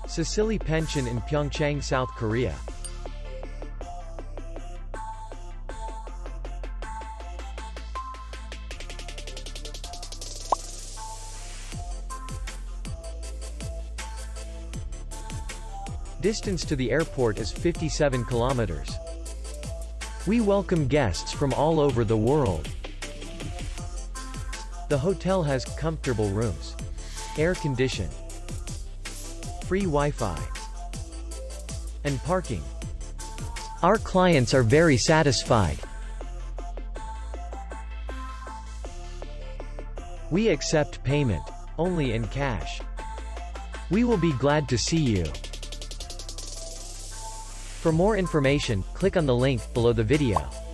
Sisilli Pension in Pyeongchang, South Korea. Distance to the airport is 57 kilometers. We welcome guests from all over the world. The hotel has comfortable rooms, air condition, free Wi-Fi, and parking. Our clients are very satisfied. We accept payment only in cash. We will be glad to see you. For more information, click on the link below the video.